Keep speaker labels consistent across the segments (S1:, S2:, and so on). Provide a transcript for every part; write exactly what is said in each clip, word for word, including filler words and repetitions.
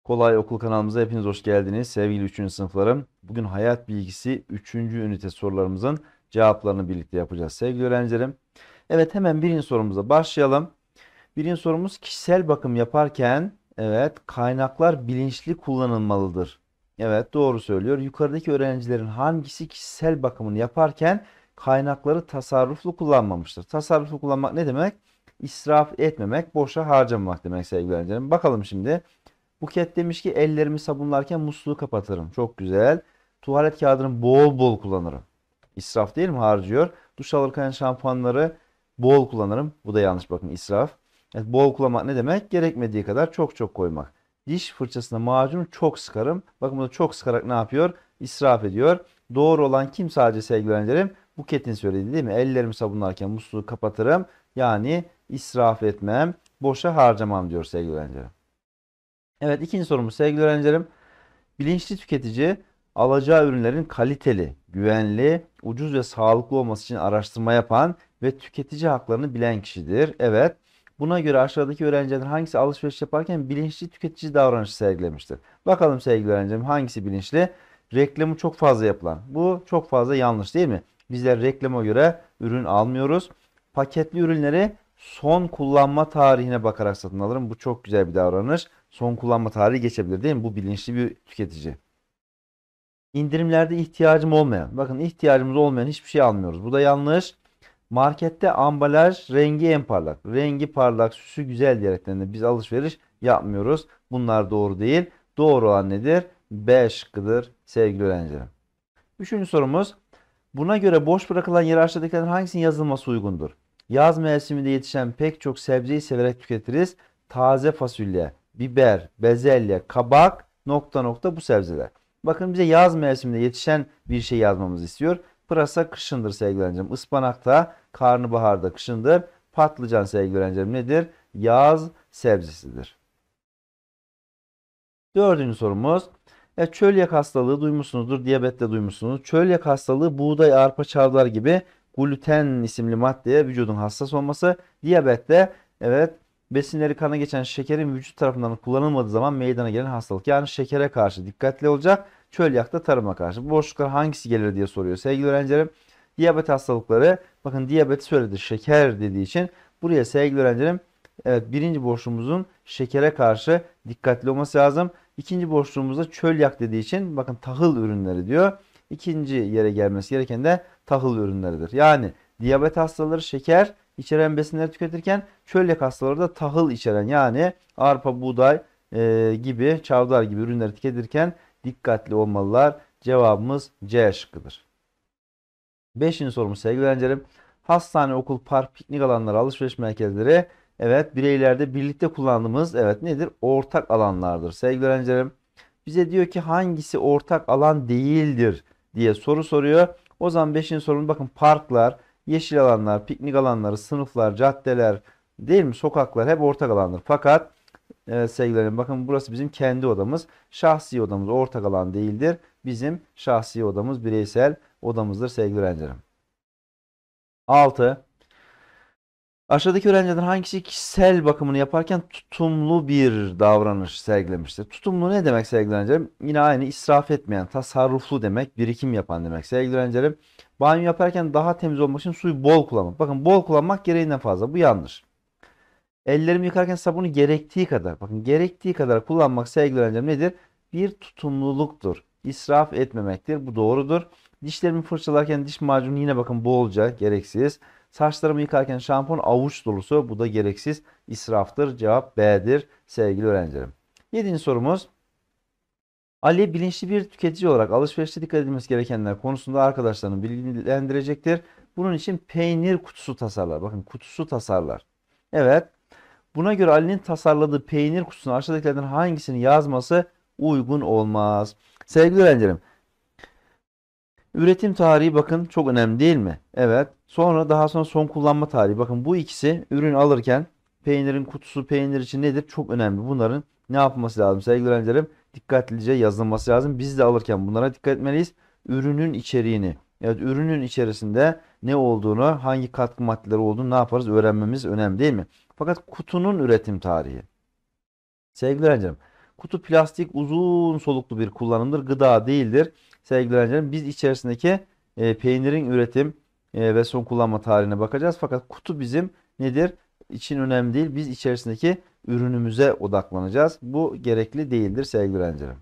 S1: Kolay Okul kanalımıza hepiniz hoş geldiniz sevgili üçüncü sınıflarım. Bugün hayat bilgisi üçüncü ünite sorularımızın cevaplarını birlikte yapacağız sevgili öğrencilerim. Evet, hemen birinci sorumuza başlayalım. Birinci sorumuz, kişisel bakım yaparken evet kaynaklar bilinçli kullanılmalıdır. Evet, doğru söylüyor. Yukarıdaki öğrencilerin hangisi kişisel bakımını yaparken kaynakları tasarruflu kullanmamıştır? Tasarruflu kullanmak ne demek? İsraf etmemek, boşa harcamamak demek sevgili öğrencilerim. Bakalım şimdi. Buket demiş ki ellerimi sabunlarken musluğu kapatırım. Çok güzel. Tuvalet kağıdını bol bol kullanırım. İsraf değil mi? Harcıyor. Duş alırken şampuanları bol kullanırım. Bu da yanlış, bakın, israf. Evet, bol kullanmak ne demek? Gerekmediği kadar çok çok koymak. Diş fırçasına macunu çok sıkarım. Bakın bunu çok sıkarak ne yapıyor? İsraf ediyor. Doğru olan kim sadece sevgili öğrencilerim? Buket'in söylediği değil mi? Ellerimi sabunlarken musluğu kapatırım. Yani israf etmem, boşa harcamam diyor sevgili öğrencilerim. Evet, ikinci sorumuz sevgili öğrencilerim. Bilinçli tüketici alacağı ürünlerin kaliteli, güvenli, ucuz ve sağlıklı olması için araştırma yapan ve tüketici haklarını bilen kişidir. Evet. Buna göre aşağıdaki öğrencilerin hangisi alışveriş yaparken bilinçli tüketici davranışı sergilemiştir? Bakalım sevgili öğrencilerim, hangisi bilinçli? Reklamı çok fazla yapılan. Bu çok fazla yanlış değil mi? Bizler reklama göre ürün almıyoruz. Paketli ürünleri son kullanma tarihine bakarak satın alırım. Bu çok güzel bir davranış. Son kullanma tarihi geçebilir değil mi? Bu bilinçli bir tüketici. İndirimlerde ihtiyacım olmayan. Bakın, ihtiyacımız olmayan hiçbir şey almıyoruz. Bu da yanlış. Markette ambalaj rengi en parlak. Rengi parlak, süsü güzel diyerekten de biz alışveriş yapmıyoruz. Bunlar doğru değil. Doğru olan nedir? B şıkkıdır sevgili öğrencilerim. Üçüncü sorumuz. Buna göre boş bırakılan yere aşağıdakilerden hangisinin yazılması uygundur? Yaz mevsiminde yetişen pek çok sebzeyi severek tüketiriz. Taze fasulye, biber, bezelye, kabak, nokta nokta bu sebzeler. Bakın, bize yaz mevsiminde yetişen bir şey yazmamızı istiyor. Pırasa kışındır sevgili öğrencim. Ispanak da karnabaharda kışındır. Patlıcan sevgili öğrencim nedir? Yaz sebzesidir. Dördüncü sorumuz. E, çölyak hastalığı duymuşsunuzdur. Diyabette duymuşsunuz. Çölyak hastalığı buğday, arpa, çavdar gibi gluten isimli maddeye vücudun hassas olması. Diyabette evet besinleri kana geçen şekerin vücut tarafından kullanılmadığı zaman meydana gelen hastalık. Yani şekere karşı dikkatli olacak. Çölyakta tarıma karşı. Bu boşluklar hangisi gelir diye soruyor sevgili öğrencilerim. Diyabet hastalıkları. Bakın, diyabet söyledi. Şeker dediği için buraya sevgili öğrencilerim, evet, birinci boşluğumuzun şekere karşı dikkatli olması lazım. İkinci boşluğumuzda çölyak dediği için bakın tahıl ürünleri diyor. İkinci yere gelmesi gereken de tahıl ürünleridir. Yani diyabet hastaları şeker içeren besinleri tüketirken çölyak hastaları da tahıl içeren, yani arpa, buğday e, gibi, çavdar gibi ürünleri tüketirken dikkatli olmalılar. Cevabımız C şıkkıdır. Beşinci sorumuz sevgili öğrencilerim. Hastane, okul, park, piknik alanları, alışveriş merkezleri evet bireylerde birlikte kullandığımız evet nedir? Ortak alanlardır. Sevgili öğrencilerim, bize diyor ki hangisi ortak alan değildir diye soru soruyor. O zaman beşinci sorumuz, bakın, parklar, yeşil alanlar, piknik alanları, sınıflar, caddeler değil mi? Sokaklar hep ortak alandır. Fakat evet sevgilerim, bakın, burası bizim kendi odamız. Şahsi odamız ortak alan değildir. Bizim şahsi odamız bireysel odamızdır sevgili öğrencilerim. altı. Aşağıdaki öğrencilerden hangisi kişisel bakımını yaparken tutumlu bir davranış sergilemiştir? Tutumlu ne demek sevgili öğrencilerim? Yine aynı, israf etmeyen, tasarruflu demek, birikim yapan demek sevgili öğrencilerim. Banyo yaparken daha temiz olmak için suyu bol kullanmak. Bakın, bol kullanmak gereğinden fazla. Bu yanlış. Ellerimi yıkarken sabunu gerektiği kadar, bakın, gerektiği kadar kullanmak sevgili öğrencilerim nedir? Bir tutumluluktur. İsraf etmemektir. Bu doğrudur. Dişlerimi fırçalarken diş macunu yine bakın bolca, gereksiz. Saçlarımı yıkarken şampuan avuç dolusu, bu da gereksiz, israftır. Cevap B'dir sevgili öğrencilerim. Yedinci sorumuz. Ali bilinçli bir tüketici olarak alışverişte dikkat edilmesi gerekenler konusunda arkadaşlarını bilgilendirecektir. Bunun için peynir kutusu tasarlar. Bakın, kutusu tasarlar. Evet. Buna göre Ali'nin tasarladığı peynir kutusuna aşağıdakilerden hangisini yazması uygun olmaz? Sevgili öğrencilerim, üretim tarihi bakın çok önemli değil mi? Evet. Sonra daha sonra son kullanma tarihi. Bakın, bu ikisi ürün alırken peynirin kutusu peynir için nedir? Çok önemli. Bunların ne yapılması lazım sevgili öğrencilerim? Dikkatlice yazılması lazım. Biz de alırken bunlara dikkat etmeliyiz. Ürünün içeriğini, evet, ürünün içerisinde ne olduğunu, hangi katkı maddeleri olduğunu ne yaparız? Öğrenmemiz önemli değil mi? Fakat kutunun üretim tarihi. Sevgili öğrencilerim, Kutu plastik uzun soluklu bir kullanımdır. Gıda değildir. Sevgili öğrencilerim biz içerisindeki e, peynirin üretim e, ve son kullanma tarihine bakacağız. Fakat kutu bizim nedir? İçin önemli değil. Biz içerisindeki ürünümüze odaklanacağız. Bu gerekli değildir sevgili öğrencilerim.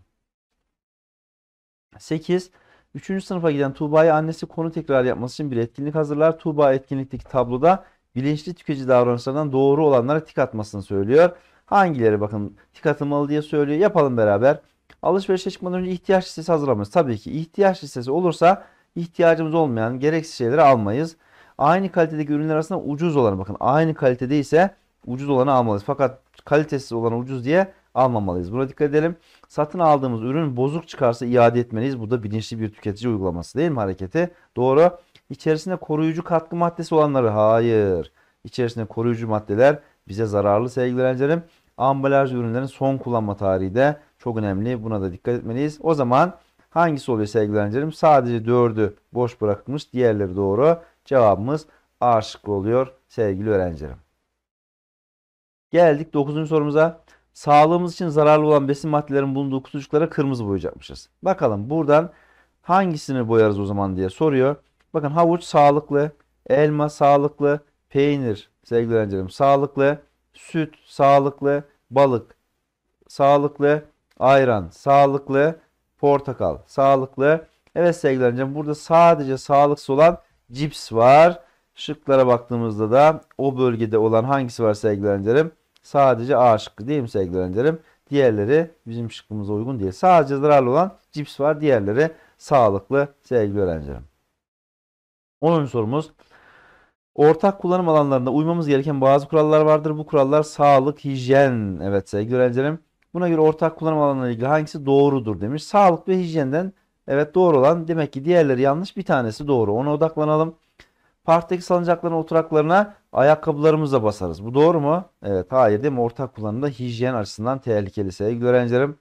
S1: sekiz. üçüncü sınıfa giden Tuğba'ya annesi konu tekrar yapması için bir etkinlik hazırlar. Tuğba etkinlikteki tabloda bilinçli tüketici davranışlarından doğru olanlara tik atmasını söylüyor. Hangileri bakın tik atılmalı diye söylüyor. Yapalım beraber. Alışverişe çıkmadan önce ihtiyaç listesi hazırlamayız. Tabii ki ihtiyaç listesi olursa ihtiyacımız olmayan gereksiz şeyleri almayız. Aynı kalitedeki ürünler arasında ucuz olanı bakın. Aynı kalitede ise ucuz olanı almalıyız. Fakat kalitesiz olanı ucuz diye almamalıyız. Buna dikkat edelim. Satın aldığımız ürün bozuk çıkarsa iade etmeliyiz. Bu da bilinçli bir tüketici uygulaması değil mi hareketi? Doğru. İçerisinde koruyucu katkı maddesi olanları hayır. İçerisinde koruyucu maddeler bize zararlı sevgili öğrencilerim. Ambalaj ürünlerin son kullanma tarihi de çok önemli. Buna da dikkat etmeliyiz. O zaman hangisi oluyor sevgili öğrencilerim? Sadece dördü boş bırakılmış. Diğerleri doğru. Cevabımız A şıkkı oluyor sevgili öğrencilerim. Geldik dokuzuncu sorumuza. Sağlığımız için zararlı olan besin maddelerin bulunduğu kutucuklara kırmızı boyayacakmışız. Bakalım buradan hangisini boyarız o zaman diye soruyor. Bakın havuç sağlıklı, elma sağlıklı, peynir sevgili öğrencilerim sağlıklı, süt sağlıklı, balık sağlıklı, ayran sağlıklı, portakal sağlıklı. Evet sevgili öğrencilerim burada sadece sağlıksız olan cips var. Şıklara baktığımızda da o bölgede olan hangisi var sevgili öğrencilerim? Sadece A şıkkı değil mi sevgili öğrencilerim? Diğerleri bizim şıkkımıza uygun değil. Sadece zararlı olan cips var. Diğerleri sağlıklı sevgili öğrencilerim. onuncu sorumuz. Ortak kullanım alanlarında uymamız gereken bazı kurallar vardır. Bu kurallar sağlık, hijyen. Evet sevgili öğrencilerim. Buna göre ortak kullanım alanlarıyla ilgili hangisi doğrudur demiş. Sağlık ve hijyenden evet doğru olan. Demek ki diğerleri yanlış. Bir tanesi doğru. Ona odaklanalım. Parktaki salıncakların oturaklarına ayakkabılarımızla basarız. Bu doğru mu? Evet, hayır değil mi? Ortak kullanımda hijyen açısından tehlikeli sevgili öğrencilerim.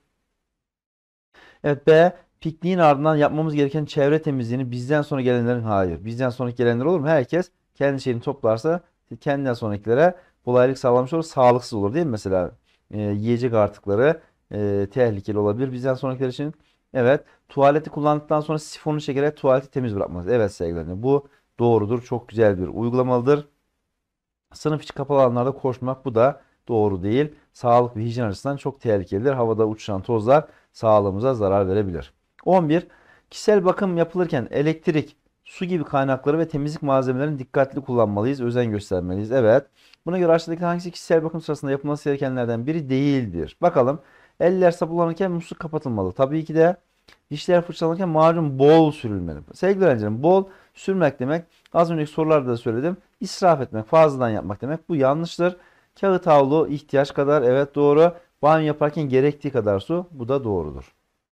S1: Evet B. Pikniğin ardından yapmamız gereken çevre temizliğini bizden sonra gelenlerin hayır. Bizden sonraki gelenler olur mu? Herkes kendi şeyini toplarsa kendinden sonrakilere kolaylık sağlamış olur. Sağlıksız olur değil mi? Mesela e, yiyecek artıkları e, tehlikeli olabilir bizden sonrakiler için. Evet. Tuvaleti kullandıktan sonra sifonu çekerek tuvaleti temiz bırakmaz. Evet sevgili öğrencilerim. Bu doğrudur. Çok güzel bir uygulamalıdır. Sınıf içi kapalı alanlarda koşmak bu da doğru değil. Sağlık ve hijyen açısından çok tehlikelidir. Havada uçuşan tozlar sağlığımıza zarar verebilir. on bir. Kişisel bakım yapılırken elektrik, su gibi kaynakları ve temizlik malzemelerini dikkatli kullanmalıyız, özen göstermeliyiz. Evet. Buna göre aşağıdaki hangisi kişisel bakım sırasında yapılması gerekenlerden biri değildir? Bakalım. Eller sabunlanırken musluk kapatılmalı. Tabii ki de dişler fırçalanırken macun bol sürülmeli. Sevgili öğrencilerim bol sürmek demek az önceki sorularda da söyledim. İsraf etmek, fazladan yapmak demek. Bu yanlıştır. Kağıt havlu ihtiyaç kadar evet doğru. Banyo yaparken gerektiği kadar su bu da doğrudur.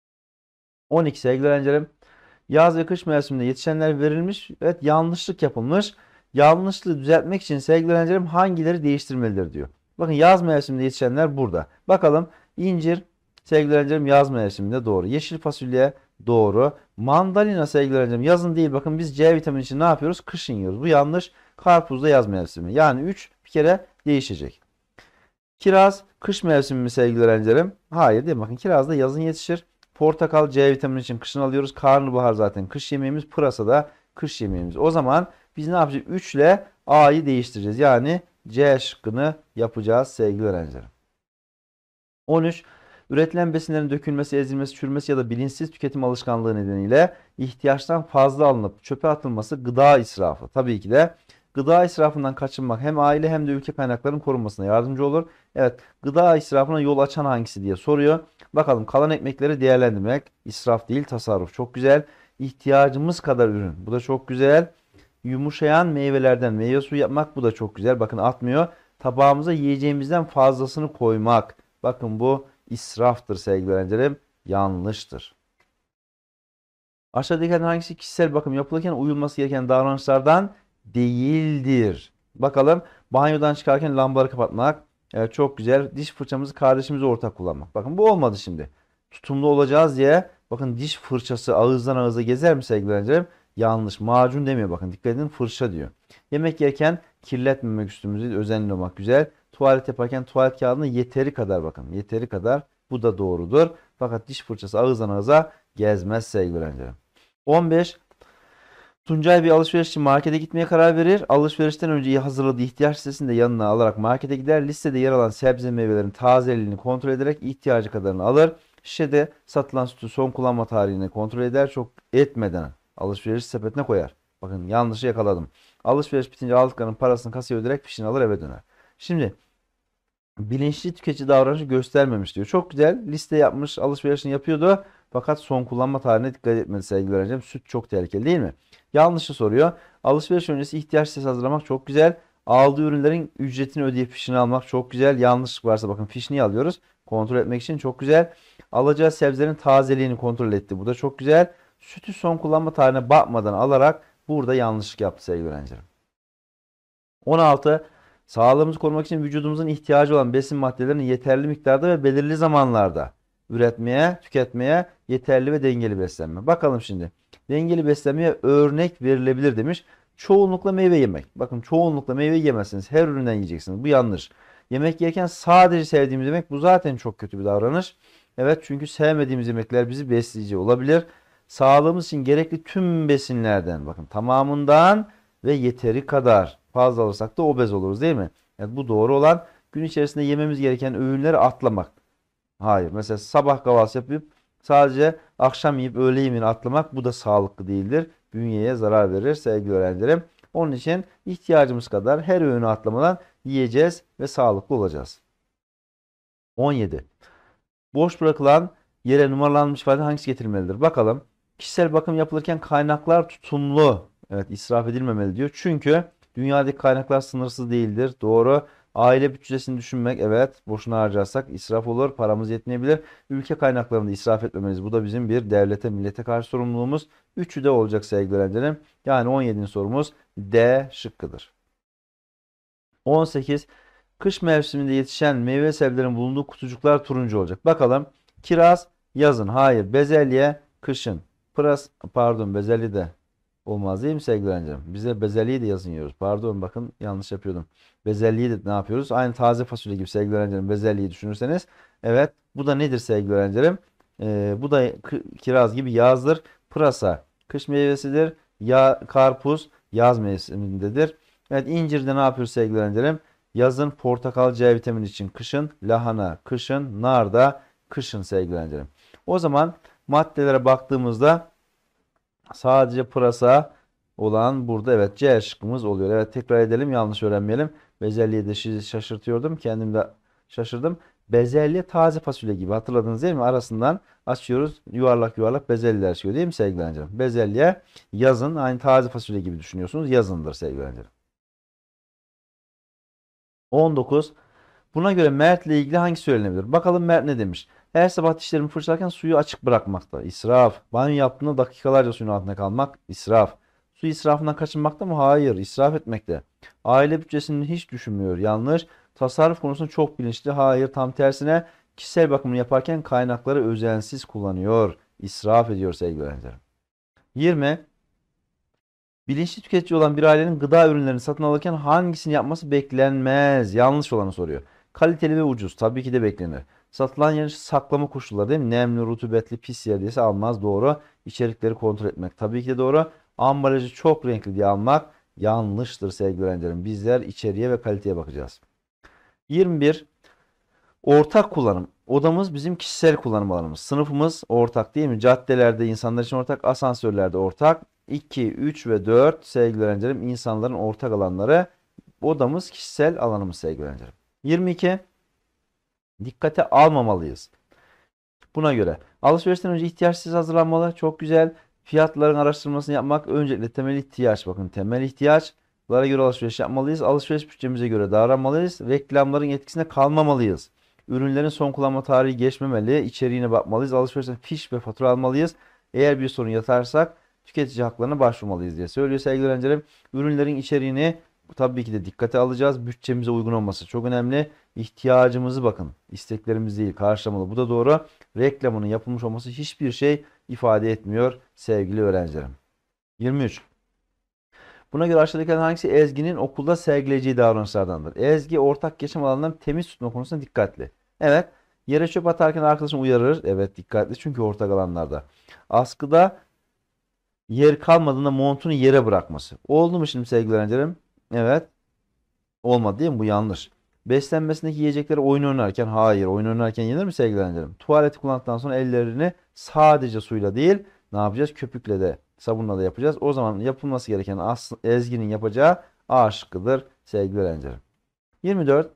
S1: on iki sevgili öğrencilerim. Yaz ve kış mevsiminde yetişenler verilmiş. Evet yanlışlık yapılmış. Yanlışlığı düzeltmek için sevgili öğrencilerim hangileri değiştirmelidir diyor. Bakın yaz mevsiminde yetişenler burada. Bakalım incir sevgili öğrencilerim yaz mevsiminde doğru. Yeşil fasulye doğru. Mandalina sevgili öğrencilerim yazın değil. Bakın biz C vitamini için ne yapıyoruz? Kışın yiyoruz. Bu yanlış. Karpuz da yaz mevsimi. Yani üç bir kere değişecek. Kiraz kış mevsimi mi sevgili öğrencilerim? Hayır değil mi? Bakın kiraz da yazın yetişir. Portakal C vitamini için kışın alıyoruz. Karnabahar zaten kış yemeğimiz. Pırasa da kış yemeğimiz. O zaman biz ne yapacağız? üç ile A'yı değiştireceğiz. Yani C şıkkını yapacağız sevgili öğrencilerim. on üç. Üretilen besinlerin dökülmesi, ezilmesi, çürümesi ya da bilinçsiz tüketim alışkanlığı nedeniyle ihtiyaçtan fazla alınıp çöpe atılması gıda israfı. Tabii ki de gıda israfından kaçınmak hem aile hem de ülke kaynaklarının korunmasına yardımcı olur. Evet, gıda israfına yol açan hangisi diye soruyor. Bakalım kalan ekmekleri değerlendirmek israf değil tasarruf. Çok güzel. İhtiyacımız kadar ürün. Bu da çok güzel. Yumuşayan meyvelerden meyve suyu yapmak bu da çok güzel. Bakın atmıyor. Tabağımıza yiyeceğimizden fazlasını koymak. Bakın bu israftır sevgili öğrencilerim. Yanlıştır. Aşağıdakilerden hangisi kişisel bakım yapılırken uyulması gereken davranışlardan değildir? Bakalım banyodan çıkarken lambaları kapatmak. Evet, çok güzel. Diş fırçamızı kardeşimize ortak kullanmak. Bakın bu olmadı şimdi. Tutumlu olacağız diye. Bakın diş fırçası ağızdan ağıza gezer mi sevgili öğrencilerim? Yanlış. Macun demiyor bakın. Dikkat edin fırça diyor. Yemek yerken kirletmemek üstümüzü özenli olmak güzel. Tuvalet yaparken tuvalet kağıdını yeteri kadar bakın. Yeteri kadar Bu da doğrudur. Fakat diş fırçası ağızdan ağıza gezmez sevgili öğrencilerim. on beş. Tuncay bir alışveriş için markete gitmeye karar verir. Alışverişten önce hazırladığı ihtiyaç listesini de yanına alarak markete gider. Listede yer alan sebze meyvelerin tazeliğini kontrol ederek ihtiyacı kadarını alır. Şişede satılan sütü son kullanma tarihini kontrol eder. Çok etmeden alışveriş sepetine koyar. Bakın yanlışı yakaladım. Alışveriş bitince aldıklarının parasını kasaya öderek fişini alır eve döner. Şimdi bilinçli tüketici davranışı göstermemiş diyor. Çok güzel liste yapmış, alışverişini yapıyordu. Fakat son kullanma tarihine dikkat etmedi sevgili öğrencim. Süt çok tehlikeli değil mi? Yanlışı soruyor. Alışveriş öncesi ihtiyaç listesi hazırlamak çok güzel. Aldığı ürünlerin ücretini ödeyip fişini almak çok güzel. Yanlışlık varsa bakın fişini alıyoruz. Kontrol etmek için çok güzel. Alacağı sebzelerin tazeliğini kontrol etti. Bu da çok güzel. Sütü son kullanma tarihine bakmadan alarak burada yanlışlık yaptı sevgili öğrencilerim. on altı. Sağlığımızı korumak için vücudumuzun ihtiyacı olan besin maddelerini yeterli miktarda ve belirli zamanlarda üretmeye, tüketmeye yeterli ve dengeli beslenme. Bakalım şimdi. Dengeli beslenmeye örnek verilebilir demiş. Çoğunlukla meyve yemek. Bakın çoğunlukla meyve yemezsiniz. Her üründen yiyeceksiniz. Bu yanlış. Yemek yerken sadece sevdiğimiz yemek bu zaten çok kötü bir davranış. Evet çünkü sevmediğimiz yemekler bizi besleyici olabilir. Sağlığımız için gerekli tüm besinlerden bakın tamamından ve yeteri kadar fazla alırsak da obez oluruz değil mi? Yani bu doğru olan gün içerisinde yememiz gereken öğünleri atlamak. Hayır. Mesela sabah kahvaltı yapıp sadece akşam yiyip öğle yemeğini atlamak bu da sağlıklı değildir. Bünyeye zarar verir sevgili öğrencilerim. Onun için ihtiyacımız kadar her öğünü atlamadan yiyeceğiz ve sağlıklı olacağız. on yedi. Boş bırakılan yere numaralanmış ifade hangisi getirilmelidir? Bakalım. Kişisel bakım yapılırken kaynaklar tutumlu. Evet israf edilmemeli diyor. Çünkü dünyadaki kaynaklar sınırsız değildir. Doğru. Aile bütçesini düşünmek evet boşuna harcarsak israf olur. Paramız yetmeyebilir. Ülke kaynaklarını da israf etmemeliyiz. Bu da bizim bir devlete millete karşı sorumluluğumuz. Üçü de olacak sevgili öğrencilerim. Yani on yedinci sorumuz D şıkkıdır. on sekiz. Kış mevsiminde yetişen meyve sebzelerin bulunduğu kutucuklar turuncu olacak. Bakalım. Kiraz yazın. Hayır. Bezelye kışın. Pıras pardon bezelye de olmaz değil mi sevgili öğrencilerim? Bize bezelyeyi de yazın yiyoruz. Pardon bakın yanlış yapıyordum. Bezelyeyi de ne yapıyoruz? Aynı taze fasulye gibi sevgili öğrencilerim bezelyeyi düşünürseniz. Evet bu da nedir sevgili öğrencilerim? Ee, bu da kiraz gibi yazdır. Pırasa kış meyvesidir. Ya, karpuz yaz mevsimindedir. Evet incirde ne yapıyoruz sevgili öğrencilerim? Yazın portakal C vitamini için kışın, lahana kışın, nar da kışın sevgili öğrencilerim. O zaman maddelere baktığımızda sadece pırasa olan burada evet C şıkkımız oluyor. Evet tekrar edelim yanlış öğrenmeyelim. Bezelyeyi de şaşırtıyordum. Kendim de şaşırdım. Bezelye taze fasulye gibi hatırladınız değil mi? Arasından açıyoruz yuvarlak yuvarlak bezelyeler çıkıyor değil mi sevgili öğrencilerim? Bezelye yazın aynı taze fasulye gibi düşünüyorsunuz. Yazındır sevgili öğrencilerim. on dokuz. Buna göre Mert ile ilgili hangi söylenebilir? Bakalım Mert ne demiş? Her sabah dişlerimi fırçalarken suyu açık bırakmakta. İsraf. Banyo yaptığında dakikalarca suyun altında kalmak. İsraf. Su israfından kaçınmakta mı? Hayır. İsraf etmekte. Aile bütçesini hiç düşünmüyor. Yanlış. Tasarruf konusunda çok bilinçli. Hayır. Tam tersine kişisel bakımını yaparken kaynakları özensiz kullanıyor. İsraf ediyor sevgili öğrencilerim. yirmi. Bilinçli tüketici olan bir ailenin gıda ürünlerini satın alırken hangisini yapması beklenmez? Yanlış olanı soruyor. Kaliteli ve ucuz. Tabii ki de beklenir. Satılan yer saklama koşulları değil mi? Nemli, rutubetli, pis yer diyese almaz. Doğru. İçerikleri kontrol etmek. Tabii ki de doğru. Ambalajı çok renkli diye almak yanlıştır sevgili öğrencilerim. Bizler içeriğe ve kaliteye bakacağız. yirmi bir. Ortak kullanım. Odamız bizim kişisel kullanım alanımız. Sınıfımız ortak değil mi? Caddelerde insanlar için ortak, asansörlerde ortak. iki, üç ve dört sevgili öğrencilerim insanların ortak alanları. Odamız kişisel alanımız sevgili öğrencilerim. yirmi iki. Dikkate almamalıyız. Buna göre alışverişten önce ihtiyaçsız hazırlanmalı. Çok güzel. Fiyatların araştırmasını yapmak öncelikle temel ihtiyaç. Bakın temel ihtiyaçlara göre alışveriş yapmalıyız. Alışveriş bütçemize göre davranmalıyız. Reklamların etkisinde kalmamalıyız. Ürünlerin son kullanma tarihi geçmemeli. İçeriğine bakmalıyız. Alışverişten fiş ve fatura almalıyız. Eğer bir sorun yatarsak tüketici haklarına başvurmalıyız diye söylüyor sevgili öğrencilerim. Ürünlerin içeriğini tabii ki de dikkate alacağız. Bütçemize uygun olması çok önemli. İhtiyacımızı bakın. İsteklerimiz değil karşılamalı. Bu da doğru. Reklamının yapılmış olması hiçbir şey ifade etmiyor sevgili öğrencilerim. yirmi üç. Buna göre aşağıdakilerden hangisi Ezgi'nin okulda sergileyeceği davranışlardandır? Ezgi ortak yaşam alanlarını temiz tutma konusunda dikkatli. Evet. Yere çöp atarken arkadaşın uyarır. Evet, dikkatli çünkü ortak alanlarda. Askıda yer kalmadığında montunu yere bırakması. Oldu mu şimdi sevgili öğrencilerim? Evet. Olmadı değil mi? Bu yanlış. Beslenmesindeki yiyecekleri oyun oynarken, hayır, oyun oynarken yenir mi sevgili öğrencilerim? Tuvaleti kullandıktan sonra ellerini sadece suyla değil, ne yapacağız? Köpükle de, sabunla da yapacağız. O zaman yapılması gereken aslında Ezgi'nin yapacağı A şıkkıdır sevgili öğrencilerim. yirmi dört.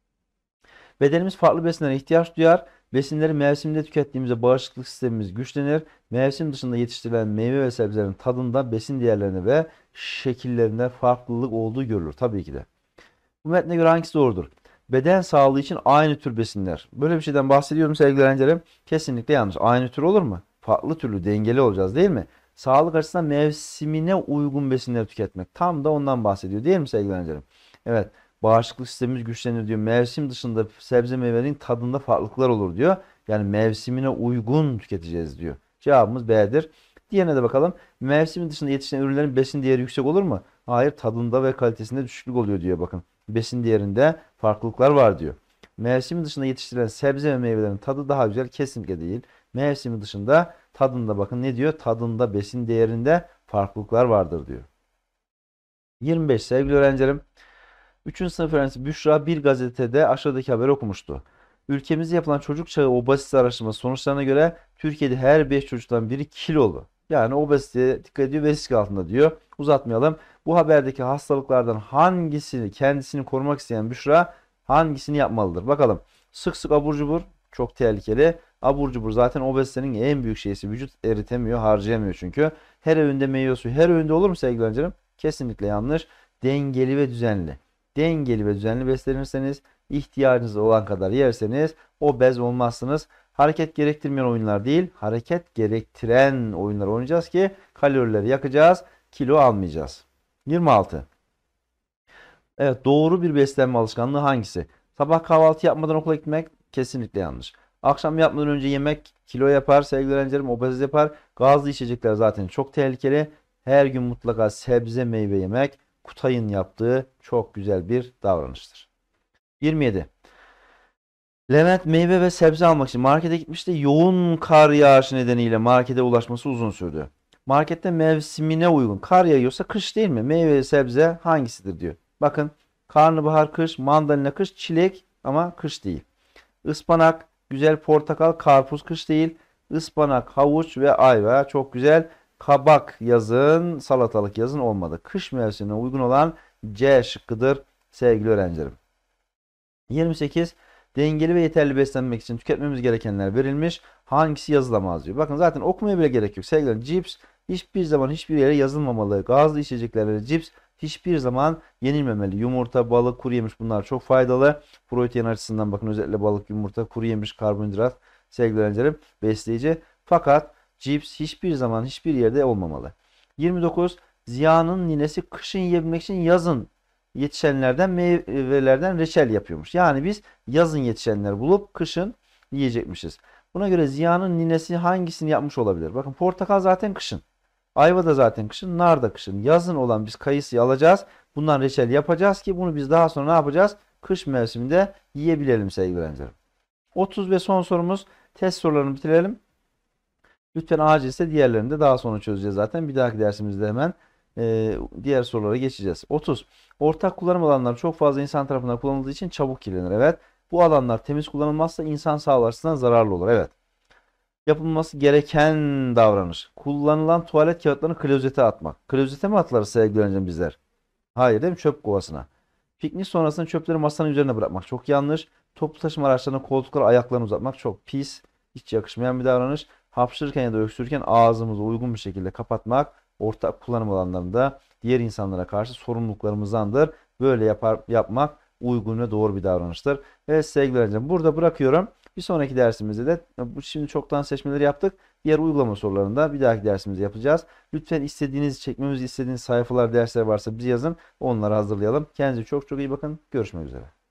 S1: Bedenimiz farklı besinlere ihtiyaç duyar. Besinleri mevsiminde tükettiğimizde bağışıklık sistemimiz güçlenir. Mevsim dışında yetiştirilen meyve ve sebzelerin tadında, besin değerlerinde ve şekillerinde farklılık olduğu görülür. Tabii ki de. Bu metne göre hangisi doğrudur? Beden sağlığı için aynı tür besinler. Böyle bir şeyden bahsediyorum sevgili öğrencilerim. Kesinlikle yanlış. Aynı tür olur mu? Farklı türlü, dengeli olacağız değil mi? Sağlık açısından mevsimine uygun besinleri tüketmek. Tam da ondan bahsediyor değil mi sevgili öğrencilerim? Evet. Bağışıklık sistemimiz güçlenir diyor. Mevsim dışında sebze meyvelerin tadında farklılıklar olur diyor. Yani mevsimine uygun tüketeceğiz diyor. Cevabımız B'dir. Diğerine de bakalım. Mevsimin dışında yetişen ürünlerin besin değeri yüksek olur mu? Hayır, tadında ve kalitesinde düşüklük oluyor diyor bakın. Besin değerinde farklılıklar var diyor. Mevsimin dışında yetiştirilen sebze ve meyvelerin tadı daha güzel, kesinlikle değil. Mevsimi dışında tadında bakın ne diyor? Tadında, besin değerinde farklılıklar vardır diyor. yirmi beş sevgili öğrencilerim. üçüncü sınıf öğrencisi Büşra bir gazetede aşağıdaki haberi okumuştu. Ülkemizde yapılan çocuk çağı obezite araştırması sonuçlarına göre Türkiye'de her beş çocuktan biri kilolu. Yani obeziteye dikkat ediyor ve risk altında diyor. Uzatmayalım. Bu haberdeki hastalıklardan hangisini kendisini korumak isteyen Büşra hangisini yapmalıdır? Bakalım. Sık sık abur cubur çok tehlikeli. Abur cubur zaten obezitenin en büyük şeysi. Vücut eritemiyor, harcayamıyor çünkü. Her öğünde meyve suyu her öğünde olur mu sevgili öğrencilerim? Kesinlikle yanlış. Dengeli ve düzenli. Dengeli ve düzenli beslenirseniz, ihtiyacınız olan kadar yerseniz obez olmazsınız. Hareket gerektirmeyen oyunlar değil, hareket gerektiren oyunlar oynayacağız ki kalorileri yakacağız, kilo almayacağız. yirmi altı. Evet, doğru bir beslenme alışkanlığı hangisi? Sabah kahvaltı yapmadan okula gitmek kesinlikle yanlış. Akşam yapmadan önce yemek kilo yapar, sevgili öğrencilerim, obez yapar. Gazlı içecekler zaten çok tehlikeli. Her gün mutlaka sebze meyve yemek Kutay'ın yaptığı çok güzel bir davranıştır. yirmi yedi. Levent meyve ve sebze almak için markete gitmişti. Yoğun kar yağışı nedeniyle markete ulaşması uzun sürdü. Markette mevsimine uygun. Kar yağıyorsa kış değil mi? Meyve ve sebze hangisidir diyor. Bakın, karnabahar kış, mandalina kış, çilek ama kış değil. Ispanak, güzel, portakal, karpuz kış değil. Ispanak, havuç ve ayva çok güzel. Kabak yazın, salatalık yazın olmadı. Kış mevsimine uygun olan C şıkkıdır sevgili öğrencilerim. yirmi sekiz. Dengeli ve yeterli beslenmek için tüketmemiz gerekenler verilmiş. Hangisi yazılamaz diyor. Bakın zaten okumaya bile gerek yok. Sevgili öğrencilerim, cips hiçbir zaman hiçbir yere yazılmamalı. Gazlı içeceklerle cips hiçbir zaman yenilmemeli. Yumurta, balık, kuru yemiş bunlar çok faydalı. Protein açısından bakın özellikle balık, yumurta, kuru yemiş, karbonhidrat sevgili öğrencilerim besleyici. Fakat cips hiçbir zaman hiçbir yerde olmamalı. yirmi dokuz. Ziya'nın ninesi kışın yiyebilmek için yazın yetişenlerden meyvelerden reçel yapıyormuş. Yani biz yazın yetişenleri bulup kışın yiyecekmişiz. Buna göre Ziya'nın ninesi hangisini yapmış olabilir? Bakın, portakal zaten kışın. Ayva da zaten kışın. Nar da kışın. Yazın olan biz kayısıyı alacağız. Bundan reçel yapacağız ki bunu biz daha sonra ne yapacağız? Kış mevsiminde yiyebilelim sevgili öğrencilerim. otuz ve son sorumuz. Test sorularını bitirelim. Lütfen acilse diğerlerini de daha sonra çözeceğiz zaten. Bir dahaki dersimizde hemen e, diğer sorulara geçeceğiz. otuz. Ortak kullanım alanları çok fazla insan tarafından kullanıldığı için çabuk kirlenir. Evet. Bu alanlar temiz kullanılmazsa insan sağlığı açısından zararlı olur. Evet. Yapılması gereken davranış. Kullanılan tuvalet kağıtlarını klozete atmak. Klozete mi atlarız sevgili öğrencim bizler? Hayır değil mi? Çöp kovasına. Piknik sonrasında çöpleri masanın üzerine bırakmak çok yanlış. Toplu taşıma araçlarına koltuklara ayaklarını uzatmak çok pis. Hiç yakışmayan bir davranış. Hapşırırken ya da öksürürken ağzımızı uygun bir şekilde kapatmak ortak kullanım alanlarında diğer insanlara karşı sorumluluklarımızdandır. Böyle yapar, yapmak uygun ve doğru bir davranıştır. Evet sevgili öğrencilerim, burada bırakıyorum. Bir sonraki dersimizde de bu şimdi çoktan seçmeleri yaptık. Diğer uygulama sorularında bir dahaki dersimizde yapacağız. Lütfen istediğiniz, çekmemizi istediğiniz sayfalar, dersler varsa bize yazın. Onları hazırlayalım. Kendinize çok çok iyi bakın. Görüşmek üzere.